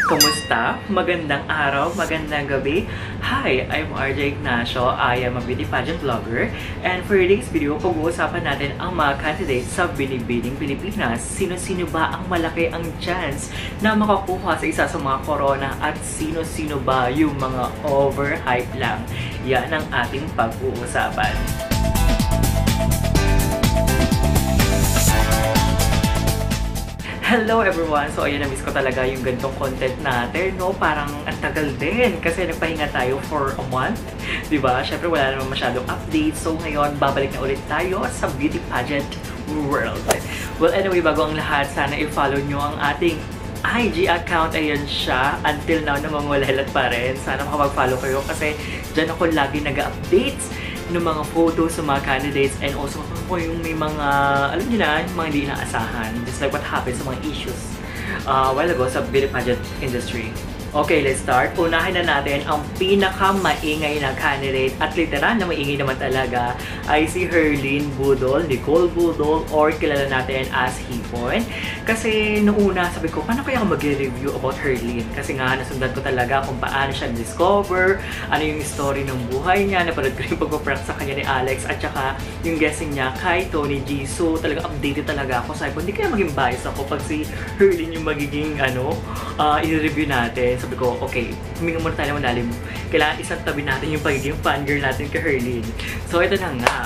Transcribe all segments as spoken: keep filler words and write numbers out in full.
Kamusta? Magandang araw, magandang gabi. Hi, I'm R J Ignacio. I am a beauty pageant vlogger. And for today's video, pag-uusapan natin ang mga candidates sa Binibining Pilipinas. Sino-sino ba ang malaki ang chance na makakuha sa isa sa mga corona at sino-sino ba yung mga overhype lang? Yan ang ating pag-uusapan. Hello everyone! So ayan, na-miss ko talaga yung ganitong content natin, no? Parang ang tagal din kasi nagpahinga tayo for a month, diba? Syempre wala naman masyadong updates. So ngayon, babalik na ulit tayo sa beauty pageant world. Well, anyway, bago ang lahat, sana i-follow nyo ang ating I G account. Ayan siya. Until now, namangulalat pa rin. Sana makapag-follow kayo kasi dyan ako lagi nag-updates ng mga photos sa mga candidates, and also kung yung may mga, alam niyo na, yung mga hindi inaasahan. Just like what happened sa mga issues uh, a while ago sa beauty pageant industry. Okay, let's start. Unahin na natin ang pinaka-maingay na candidate, at literal na maingay naman talaga, ay si Herlyn Budol, Nicole Budol, or kilala natin as Hipon. Kasi noong una, sabi ko, paano kaya ako mag-review about Herlyn? Kasi nga, nasundan ko talaga kung paano siya discover, ano yung story ng buhay niya, napanood ko yung pagpaprank sa kanya ni Alex, at saka yung guessing niya kay Tony G. So, talaga updated talaga ako. Sabi ko, hindi kaya maging bias ako pag si Herlyn yung magiging, ano, uh, i-review natin. Sabi ko, okay, huminga muna tayo malalim. Kailangan isang tabi natin yung pagiging fangirl natin kay Herlyn. So, ito na nga.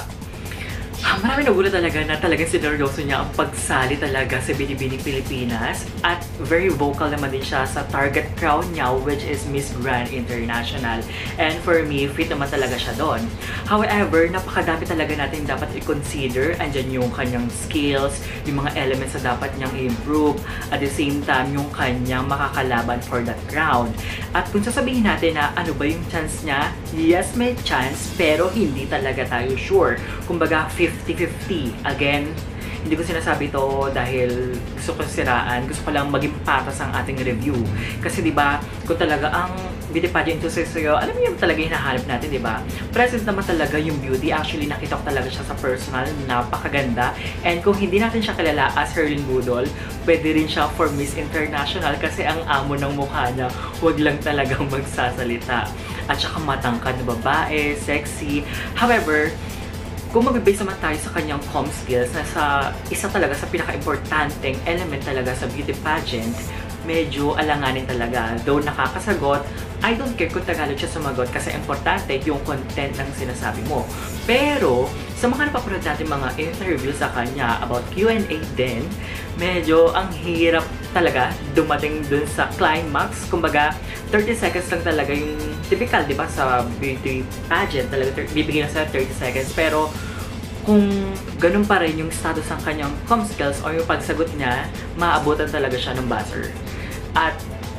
Ah, marami nagulat talaga na talagang sineryoso niya ang pagsali talaga sa Binibining Pilipinas, at very vocal naman din siya sa target crowd niya, which is Miss Grand International. And for me, fit naman talaga siya doon. However, napakadami talaga natin dapat i-consider. Andyan yung kanyang skills, yung mga elements na dapat niyang i-improve, at the same time, yung kanyang makakalaban for that crowd. At kung sasabihin natin na ano ba yung chance niya, yes, may chance, pero hindi talaga tayo sure. Kumbaga, fifty fifty. Again, hindi ko sinasabi to dahil gusto ko siraan. Gusto ko lang maging patas ang ating review. Kasi diba, kung talaga ang beauty pageant ito sa'yo, alam mo yung talaga hinahanap natin, diba? Present naman talaga yung beauty. Actually, nakita ko talaga siya sa personal. Napakaganda. And kung hindi natin siya kilala as Herlyn Budol, pwede rin siya for Miss International kasi ang amo ng mukha niya, huwag lang talagang magsasalita. At saka matangkad na babae, sexy. However, kung mag-base naman tayo sa kanyang comm skills, na sa isa talaga sa pinaka-importanteng element talaga sa beauty pageant, medyo alanganin talaga. Though nakakasagot, I don't care kung Tagalog siya sumagot kasi importante yung content ng sinasabi mo. Pero, sa mga napapanood natin mga interview sa kanya about Q and A din, medyo ang hirap talaga dumating dun sa climax. Kumbaga, thirty seconds lang talaga yung typical, di ba, sa beauty pageant. Talaga, bibigyan sa thirty seconds. Pero, kung ganun pa rin yung status ng kanyang comm skills o yung pagsagot niya, maabutan talaga siya ng buzzer. At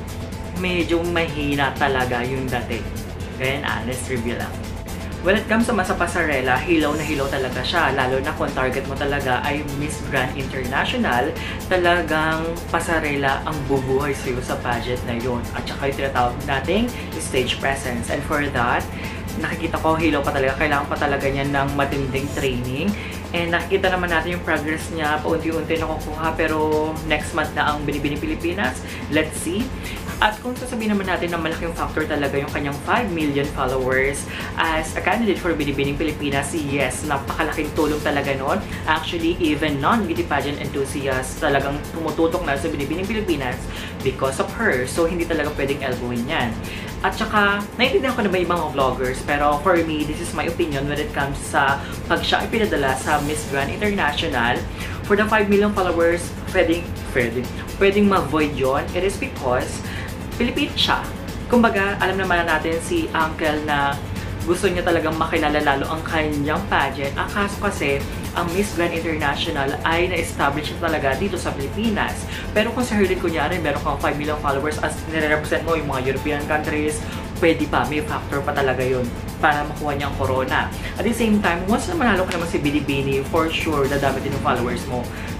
medyo mahina talaga yung dating. Then, honest review lang. When it comes naman sa pasarela, hilaw na hilaw talaga siya. Lalo na kung target mo talaga ay Miss Grand International, talagang pasarela ang bubuhay sa'yo sa pageant na yun. At saka yung tinatawag nating stage presence. And for that, nakikita ko hilaw pa talaga. Kailangan pa talaga niya ng matinding training. And nakikita naman natin yung progress niya, paunti-unti nakukuha. Pero next month na ang Binibining Pilipinas. Let's see. At kung sasabihin naman natin na malaking factor talaga yung kanyang five million followers as a candidate for Binibining Pilipinas, yes, napakalaking tulong talaga nun. Actually, even non-beauty pageant enthusiasts talagang tumututok na sa Binibining Pilipinas because of her. So, hindi talaga pwedeng elbowin yan. At saka, naiintindihan ko na ba yung mga vloggers, pero for me, this is my opinion when it comes sa pag siya ipinadala sa Miss Grand International. For the five million followers, pwedeng, pwedeng, pwedeng ma-void yun. It is because Pilipino siya. Kumbaga, alam naman natin si Uncle na gusto niya talagang makilala lalo ang kanyang pageant. Ang kaso kasi, ang Miss Grand International ay na-establish talaga dito sa Pilipinas. Pero kung sa Herlyn, kunyari, meron kang five million followers as nire-represent mo yung mga European countries, pwede pa, may factor pa talaga yun para makuha niya ang corona. At the same time, once na manalo ka naman si Binibini, for sure, dadami din yung followers mo.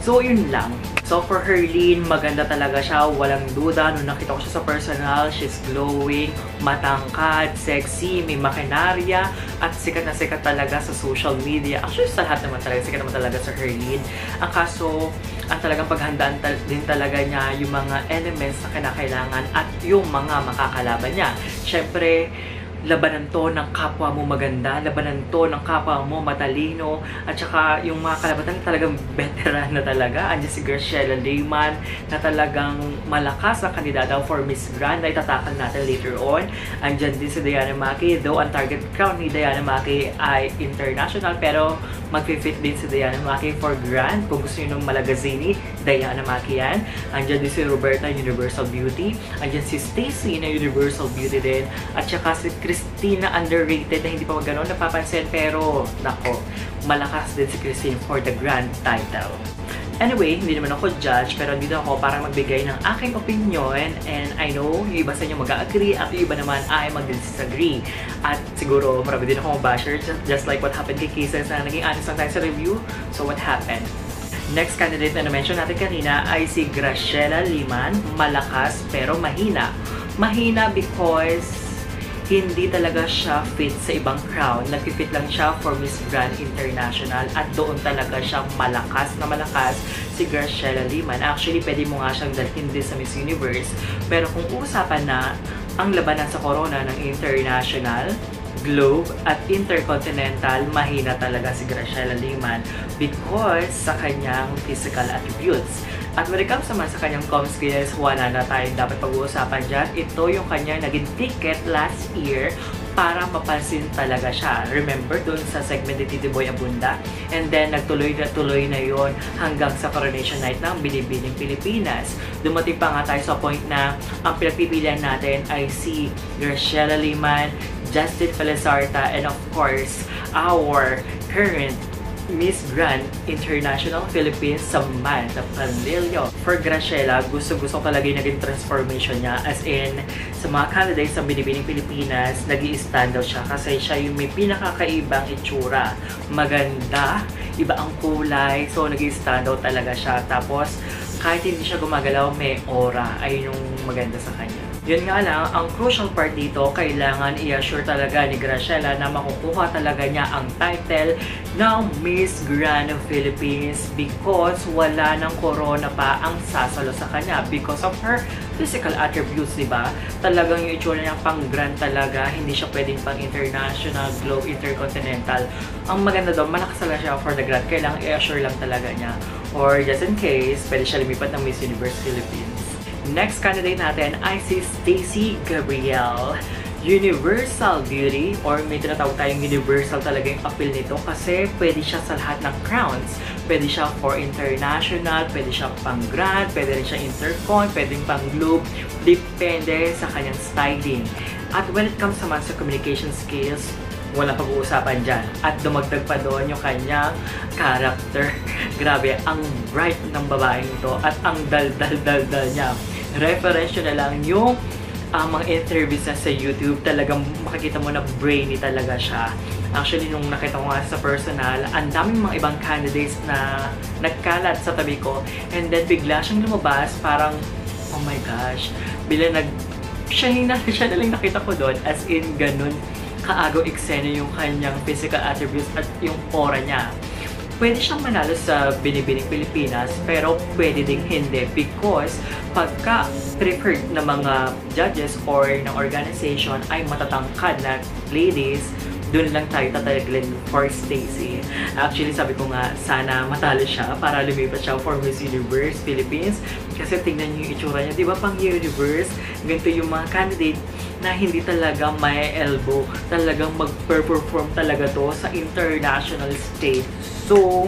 So, yun lang. So, for Herlene, maganda talaga siya. Walang duda. Nung nakita ko siya sa personal, she's glowing, matangkad, sexy, may makinarya, at sikat na sikat talaga sa social media. Actually, sa lahat naman talaga, sikat naman talaga sa Herlene. Ang kaso, ang talagang paghandaan tal din talaga niya yung mga elements na kinakailangan at yung mga makakalaban niya. Siyempre, labanan to ng kapwa mo maganda, labanan to ng kapwa mo matalino, at saka yung mga kalabatan talagang veteran na talaga. Andiyan si Graciela Leyman na talagang malakas na kandidata for Miss Grand na itatakal natin later on. Andiyan din si Diana Maki, though ang target crown ni Diana Maki ay international, pero mag-fit din si Diana Maki for Grand. Kung gusto nyo ng Malagazini, Diana Maki yan. Andiyan din si Roberta, Universal Beauty. Andiyan si Stacy na Universal Beauty din. At saka si Christina, underrated na hindi pa mag ganon napapansin, pero nako, malakas din si Christine for the Grand title. Anyway, hindi naman ako judge, pero dito ako para magbigay ng aking opinion, and I know yung iba sa inyo mag-agree at yung iba naman ay mag-disagree. At siguro marami din akong basher, just, just like what happened kay Kisses na naging honest lang tayo sa review. So what happened? Next candidate na na-mention natin kanina ay si Graciela Leyman, malakas pero mahina. Mahina because hindi talaga siya fit sa ibang crown. Nag-fit lang siya for Miss Grand International at doon talaga siya malakas na malakas si Graciela Leyman. Actually, pwede mo nga siyang dalhin din sa Miss Universe. Pero kung usapan na ang labanan sa corona ng International, Globe at Intercontinental, mahina talaga si Graciela Leyman because sa kanyang physical attributes. At when it comes naman sa kanyang com skills, wala na tayong dapat pag-uusapan dyan. Ito yung kanyang naging ticket last year para mapansin talaga siya. Remember dun sa segment ni Titi Boy Abunda? And then, nagtuloy na tuloy na yon hanggang sa Coronation Night ng Binibining Pilipinas. Dumating pa nga tayo sa point na ang pinagpipilian natin ay si Graciela Leyman, Justin Felizarta, and of course, our current Miss Grand International Philippines, Samantha Panlilio. For Graciela, gusto-gusto talaga yung naging transformation niya. As in, sa mga candidates sa Binibining Pilipinas, nag-i-stand out siya kasi siya yung may pinakakaibang itsura. Maganda, iba ang kulay, so nag-i-stand out talaga siya. Tapos, kahit hindi siya gumagalaw, may aura. Ay yung maganda sa kanya. Yun nga lang, ang crucial part dito, kailangan i-assure talaga ni Graciela na makukuha talaga niya ang title ng Miss Grand Philippines because wala ng corona pa ang sasalo sa kanya because of her physical attributes, diba? Talagang yung itsura niya pang grand talaga, hindi siya pwedeng pang international, globe, intercontinental. Ang maganda doon, malakas talaga siya for the grand. Kailangan i-assure lang talaga niya. Or just in case, pwede siya lumipat ng Miss Universe Philippines. Next candidate natin ay si Stacy Gabriel. Universal Beauty, or may tinatawag tayong universal talaga yung appeal nito kasi pwede siya sa lahat ng crowns. Pwede siya for international, pwede siya pang grand, pwede rin siya intercon, pwede pang globe. Depende sa kanyang styling. At when it comes naman sa communication skills, wala pag-uusapan dyan. At dumagdag pa doon yung kanyang character. Grabe, ang bright ng babaeng ito at ang dal-dal-dal-dal niya. Reference na lang yung uh, mga interviews na sa YouTube. Talagang makikita mo na brainy talaga siya. Actually, nung nakita ko nga sa personal, ang daming mga ibang candidates na nagkalat sa tabi ko. And then, bigla siyang lumabas. Parang, oh my gosh. Bila nag... Siya, na, siya na lang nakita ko doon. As in, ganun kaagaw eksena yung kanyang physical attributes at yung aura niya. Pwede siyang manalo sa Binibining Pilipinas, pero pwede ding hindi because pagka preferred na mga judges or ng organization ay matatangkad na ladies, doon lang tayo tataglin for Stacy. Actually, sabi ko nga, sana matalo siya para lumipat siya for Miss Universe Philippines. Kasi tingnan niyo yung itsura niya. Di ba pang Universe, ganito yung mga candidate na hindi talaga may elbow. Talagang mag-perform talaga to sa international stage. So,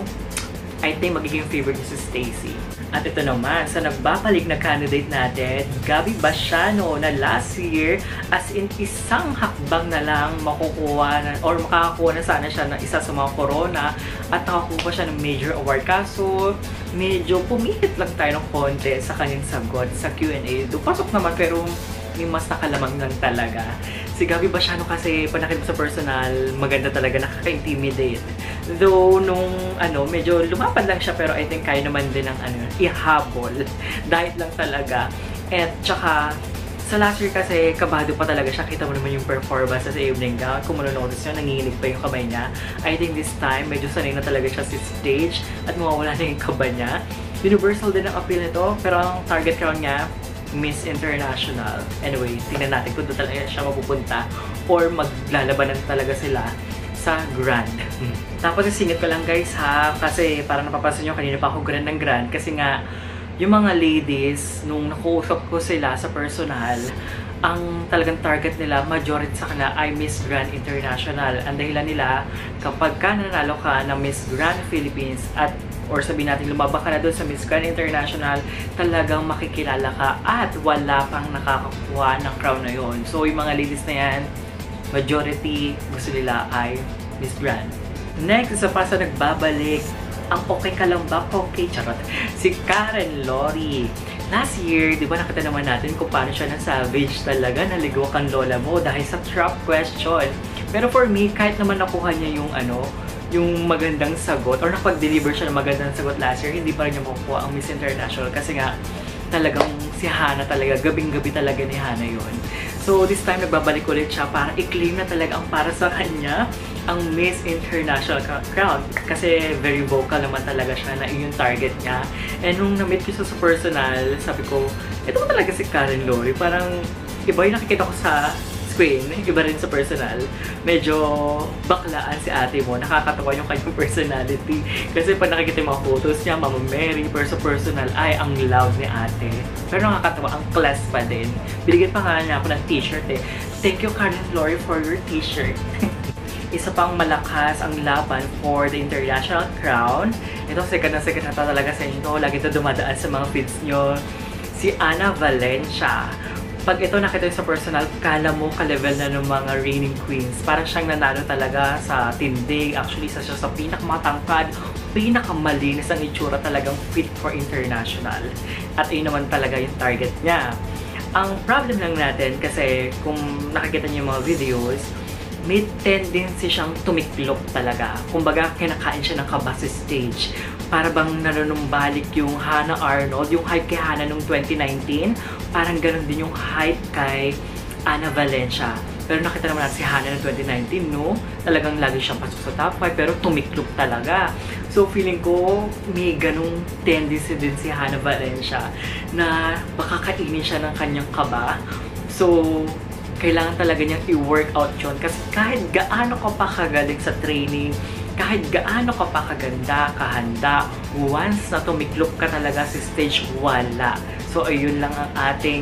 I think magiging favorite niya si Stacy. At ito naman, sa nagbabalik na candidate natin, Gabby Basiano na last year, as in isang hakbang na lang makukuha na, or makakakuha na sana siya ng isa sa mga corona at nakakuha siya ng major award. Kaso, medyo pumihit lang tayo ng konti sa kanyang sagot sa Q and A. Pasok naman pero may mas nakalamang lang talaga. Si Gabby Basiano kasi, pag nakita mo sa personal, maganda talaga, nakaka-intimidate. Though, nung ano, medyo lumapad lang siya, pero I think kaya naman din ng ano, ihabol. Dahil lang talaga. At tsaka, sa last year kasi, kabado pa talaga siya. Kita mo naman yung performance sa evening gown. Kung manonotice nyo, nanginginig pa yung kamay niya. I think this time, medyo sanay na talaga siya sa stage at mawawala na yung kaba niya. Universal din ang appeal nito, pero ang target crown niya, Miss International. Anyway, tingnan natin kung doon talaga siya mapupunta or maglalabanan talaga sila sa Grand. Hmm. Tapos isingit ko lang guys ha, kasi parang napapansin nyo kanina pa ako Grand ng Grand kasi nga yung mga ladies, nung nakuusap ko sila sa personal, ang talagang target nila, majority sa kanila ay Miss Grand International. Ang dahilan nila, kapag ka nanalo ka ng Miss Grand Philippines at or sabihin natin lumaba ka na doon sa Miss Grand International, talagang makikilala ka at wala pang nakakakuha ng crown na yon. So yung mga ladies na yan, majority gusto nila ay Miss Grand. Next, isa pa sa nagbabalik, ang okay ka lang ba? Okay, charot. Si Karen Lori. Last year, di ba nakita naman natin kung paano siya na savage talaga, naligwak ang lola mo dahil sa trap question. Pero for me, kahit naman nakuha niya yung ano, yung magandang sagot or nakapag-deliver siya ng magandang sagot last year, hindi pa rin niya makukuha ang Miss International kasi nga talagang si Hana talaga, gabing-gabi talaga ni Hana yun. So this time nagbabalik ulit siya para i-claim na talaga ang para sa kanya ang Miss International crown kasi very vocal naman talaga siya na yung target niya. And nung na-meet ko siya sa personal, sabi ko, ito ba talaga si Karen Lori? Parang iba yung nakikita ko sa screen, iba rin sa personal. Medyo baklaan si ate mo, nakakatawa yung kanyang personality. Kasi pag nakikita yung mga photos niya, Mama Mary, pero sa personal, ay ang loud ni ate. Pero nakakatawa, ang class pa din. Binigyan pa nga niya ako ng t-shirt eh. Thank you Karen Lori for your t-shirt. Isa pang malakas ang laban for the international crown. Ito, second na second na talaga sa inyo. Lagi ito dumadaan sa mga feeds nyo. Si Ana Valencia. Pag ito nakita sa personal, kala mo ka-level na ng mga reigning queens. Parang siyang nanalo talaga sa tindig. Actually, sa siya sa pinakamatangkad, pinakamalinis ang itsura, talagang fit for international. At yun naman talaga yung target niya. Ang problem lang natin, kasi kung nakikita niyo yung mga videos, may tendency siyang tumiklop talaga. Kumbaga, kinakain siya ng kaba sa stage. Para bang nanunumbalik yung Hannah Arnold, yung hype kay Hannah noong twenty nineteen, parang ganun din yung hype kay Ana Valencia. Pero nakita naman natin si Hannah noong twenty nineteen, no? Talagang lagi siyang pasok sa top five, pero tumiklop talaga. So, feeling ko, may ganung tendency din si Hannah Valencia na baka kainin siya ng kanyang kaba. So, kailangan talaga niyang i-workout yun. Kasi kahit gaano ka pa kagaling sa training, kahit gaano ka pa kaganda, kahanda, once na tumiklop ka talaga sa stage, wala. So, ayun lang ang ating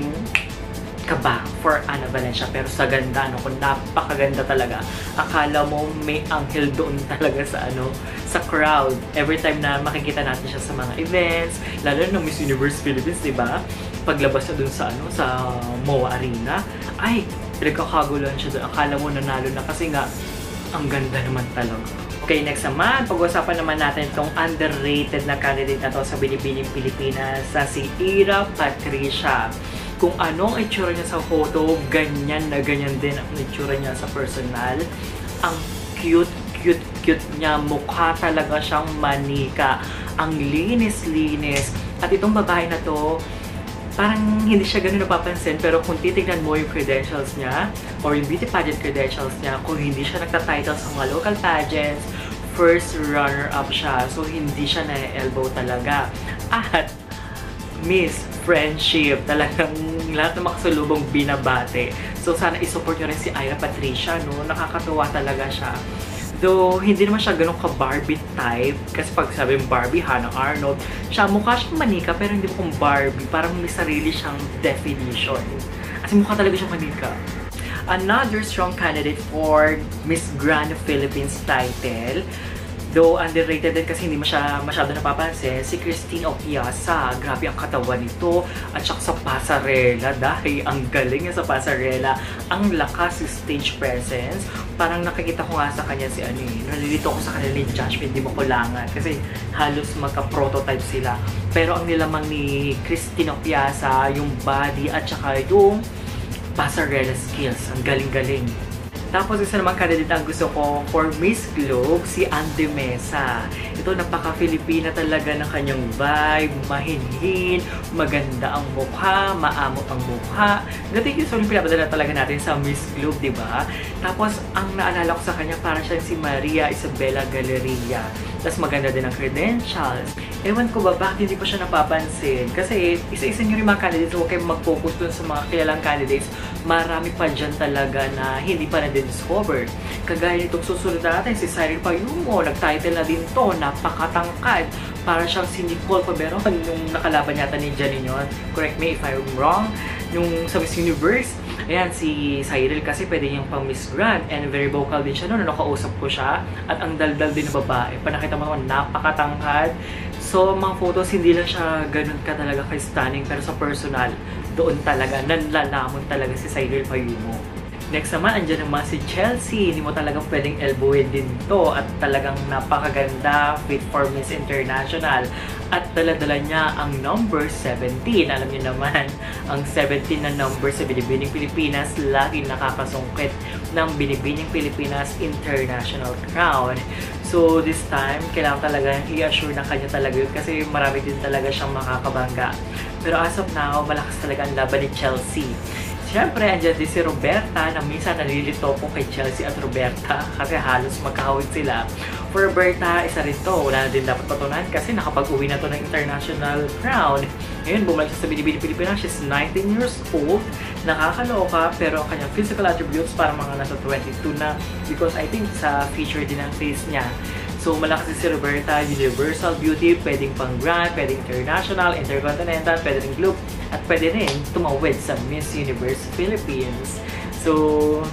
kaba for Ana Valencia. Pero sa ganda, no, kung napakaganda talaga. Akala mo may anghel doon talaga sa ano, sa crowd. Every time na makikita natin siya sa mga events, lalo na Miss Universe Philippines, di ba? Paglabas na dun sa ano, sa M O A Arena, ay, pinagkakagulan siya doon. Akala mo nanalo na kasi nga, ang ganda naman talaga. Okay, next naman, pag-usapan naman natin itong underrated na candidate na to sa Binibining Pilipinas, sa si Ira Patricia. Kung anong itsura niya sa photo, ganyan na ganyan din ang itsura niya sa personal. Ang cute, cute, cute niya. Mukha talaga siyang manika. Ang linis-linis. At itong babae na to, parang hindi siya ganun napapansin, pero kung titignan mo yung credentials niya or yung beauty pageant credentials niya, kung hindi siya nagtatitle sa mga local pageants, first runner-up siya. So, hindi siya na-elbow talaga. At Miss Friendship, talagang lahat ng makasalubong binabate. So, sana isupport nyo rin si Ira Patricia, no? Nakakatuwa talaga siya. Though, hindi naman siya ganun ka-Barbie type. Kasi pag sabi Barbie, Hannah Arnold, siya mukha siyang manika, pero hindi mo kung Barbie. Parang may sarili siyang definition. Kasi mukha talaga siyang manika. Another strong candidate for Miss Grand Philippines title, though underrated din kasi hindi masya, masyado napapansin, si Christine Opiasa. Grabe ang katawan nito. At saka sa pasarela, dahil ang galing niya sa pasarela. Ang lakas si stage presence. Parang nakikita ko nga sa kanya si ano eh. Nalilito ko sa kanila ni Josh, hindi mo kulangan. Kasi halos magka-prototype sila. Pero ang nilamang ni Christine Opiasa, yung body at saka yung pasarela skills. Ang galing-galing. Tapos isa naman candidate ang gusto ko for Miss Globe, si Andy Mesa. Ito, napaka-Filipina talaga ng kanyang vibe, mahinhin, maganda ang mukha, maamot ang mukha. Ganito yung solong pinapadala talaga natin sa Miss Globe, di ba? Tapos, ang naalala ko sa kanya, para siyang si Maria Isabela Galleria. Tapos maganda din ang credentials. Ewan ko ba, bakit hindi pa siya napapansin? Kasi isa-isa nyo rin mga candidates, huwag kayong mag-focus dun sa mga kilalang candidates. Marami pa dyan talaga na hindi pa na-discover. Kagaya nitong susunod natin, si Cyril Payumo, nag-title na din to, napakatangkad. Para siyang si Nicole Faberon, yung nakalaban yata ni Janine yun. Correct me if I'm wrong. Yung sa Miss Universe, ayan, si Cyril kasi pwede niyang pang Miss Grand and very vocal din siya noon. Nakausap ko siya at ang daldal din na babae. Panakita mo naman, napakatangkad. So, mga photos, hindi lang siya ganun ka talaga kay stunning, pero sa personal, doon talaga, nanlalamon talaga si Cyril Payumo. Next naman, andyan naman si Chelsea. Hindi mo talagang pwedeng elbowin din to at talagang napakaganda, fit for Miss International. At dala-dala niya ang number seventeen. Alam niyo naman, ang seventeen na number sa Binibining Pilipinas, laging nakakasungkit ng Binibining Pilipinas International Crown. So, this time, kailangan talaga i-assure na kanya talaga yun kasi marami din talaga siyang makakabangga. Pero as of now, malakas talaga ang laban ni Chelsea. Siyempre, andyan din si Roberta na minsan nalilito po kay Chelsea at Roberta kasi halos magkahawig sila. For Roberta, isa rin to. Wala na din dapat patunayan kasi nakapag-uwi na to ng international crown. Ngayon, bumalik siya sa Binibining Pilipinas. She's nineteen years old. Nakakaloka, pero ang kanyang physical attributes para mga nasa twenty-two na because I think sa feature din ang face niya. So, malakas din si Roberta, universal beauty, pwedeng pang grand, pwedeng international, intercontinental, pwede rin globe, at pwede rin tumawid sa Miss Universe Philippines. So,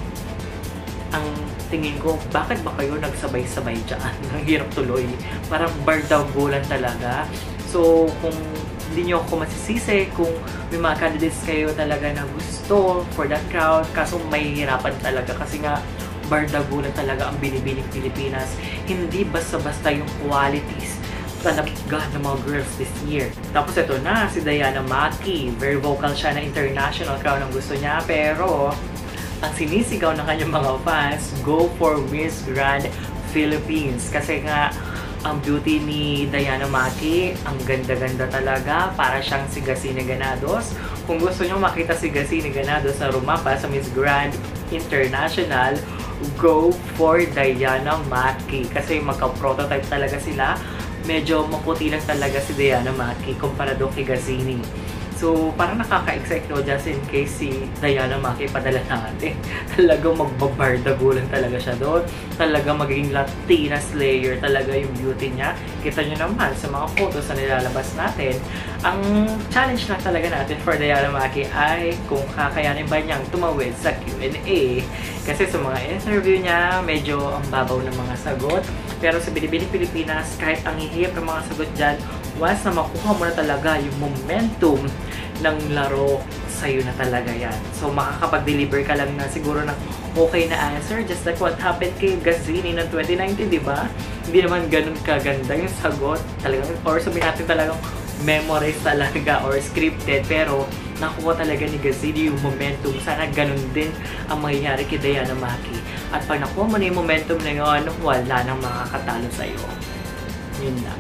ang tingin ko, bakit ba kayo nagsabay-sabay dyan? Ang hirap tuloy. Parang bardagulan talaga. So, kung hindi nyo ako masisisi, kung may mga candidates kayo talaga na gusto for that crowd, kaso may hirapan talaga kasi nga, bardagulan talaga ang Binibining Pilipinas. Hindi basta-basta yung qualities talaga ng mga girls this year. Tapos ito na, si Diana Maki. Very vocal siya na international crown ang gusto niya. Pero, ang sinisigaw ng kanyang mga fans, go for Miss Grand Philippines. Kasi nga, ang beauty ni Diana Maki, ang ganda-ganda talaga. Para siyang si Gasine Ganados. Kung gusto nyo makita si Gasine Ganados sa rumapa sa Miss Grand International, go for Diana Maki. Kasi magka-prototype talaga sila. Medyo maputi lang talaga si Diana Maki kumpara doon kay Gasine. So, parang nakaka-excite no, just in case si Diana Maki padala natin. Talagang magbabardagulan talaga siya doon. Talagang magiging Latina slayer talaga yung beauty niya. Kita nyo naman sa mga photos na nilalabas natin. Ang challenge na talaga natin for Diana Maki ay kung kakayanin ba niyang tumawid sa Q and A. Kasi sa mga interview niya, medyo ang babaw ng mga sagot. Pero sa Binibining Pilipinas, kahit ang hihip ng mga sagot dyan, once na makuha mo na talaga yung momentum ng laro, sa'yo na talaga yan. So, makakapag-deliver ka lang na siguro ng okay na answer, just like what happened kay Gasine ng twenty nineteen, di ba? Hindi naman ganun kaganda yung sagot. Talagang, or sabihin natin talagang memorize talaga or scripted, pero nakuha talaga ni Gasine yung momentum. Sana ganun din ang mangyayari kay Diana Maki. At pag nakuha mo na yung momentum na yun, wala nang makakatalo sa'yo. Yun lang.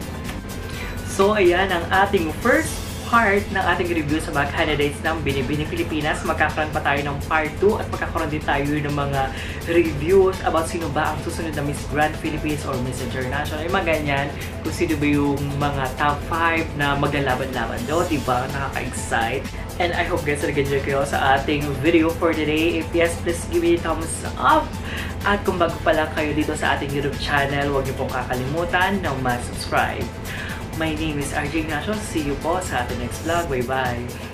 So, ayan ang ating first part ng ating review sa mga candidates ng Binibining Pilipinas. Magkakaroon pa tayo ng part two at magkakaroon din tayo ng mga reviews about sino ba ang susunod na Miss Grand Philippines or Miss International. Yung mga ganyan, kung sino ba yung mga top five na maglalaban-laban do, diba? Nakaka-excite. And I hope guys nag-enjoy kayo sa ating video for today. If yes, please give me a thumbs up. At kung bago pa lang kayo dito sa ating YouTube channel, huwag niyo pong kakalimutan na mag-subscribe. My name is R J Ignacio. See you po sa ating next vlog. Bye-bye!